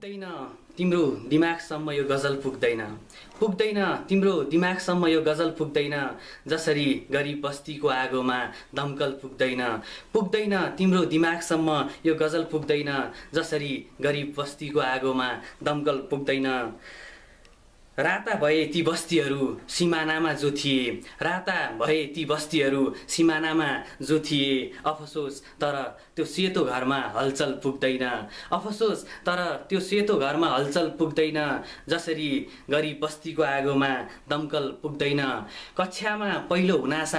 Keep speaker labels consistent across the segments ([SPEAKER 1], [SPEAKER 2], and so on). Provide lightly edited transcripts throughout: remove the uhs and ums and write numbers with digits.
[SPEAKER 1] पुग्दैन तिम्रो दिमागसम्म यो गजल पुग्दैन पुग्दैन तिम्रो दिमागसम्म यो गजल पुग्दैन जसरी गरिब बस्तीको आगोमा दमकल पुग्दैन पुग्दैन तिम्रो दिमागसम्म यो गजल पुग्दैन जसरी गरिब बस्तीको आगोमा दमकल पुग्दैन राता भए ती बस्तीहरू सिमानामा जो थिए राता भए ती बस्तीहरू सिमानामा जो थिए अफसोस तर त्यो सेतो घरमा हलचल पुग्दैन अफसोस तर त्यो सेतो घरमा हलचल पुग्दैन जसरी गरिब बस्तीको आगोमा दमकल पुग्दैन कक्षामा पहिलो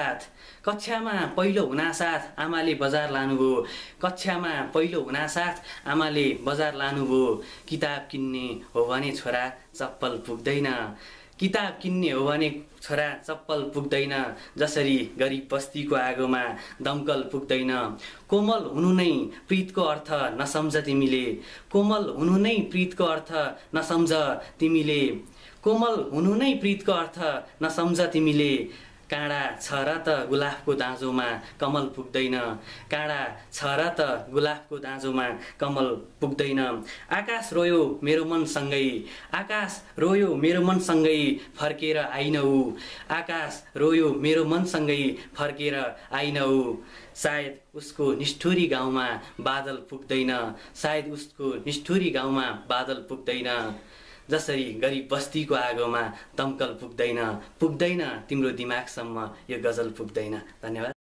[SPEAKER 1] हुनासाथ आमाले बजार लानुभयो कक्षामा पहिलो हुनासाथ आमाले बजार लानुभयो किताब किन्ने हो भने छोरा चप्पल पुग्दैन किताब किन्ने हो भने छोरा चप्पल पुग्दैन जसरी गरिब बस्तीको आगोमा दमकल पुग्दैन कोमल हुनु नै प्रीतको अर्थ नसम्झ तिमीले कोमल हुनु नै प्रीतको अर्थ नसम्झ तिमीले कोमल हुनु नै प्रीतको अर्थ नसम्झ तिमीले काँडा छ र त गुलाबको दाँजोमा कमल पुग्दैन काँडा छ र त गुलाबको दाँजोमा कमल पुग्दैन आकाश रोयो मेरो मनसँगै आकाश रोयो मेरो मनसँगै फर्केर आइन ऊ आकाश रोयो मेरो मनसँगै फर्केर आइन ऊ सायद उसको निष्ठुरी गाउँमा बादल पुग्दैन सायद उसको निष्ठुरी गाउँमा बादल पुग्दैन जसरी गरिब बस्तीको आगोमा दमकल पुग्दैन पुग्दैन तिम्रो दिमागसम्म यो गजल पुग्दैन। धन्यवाद।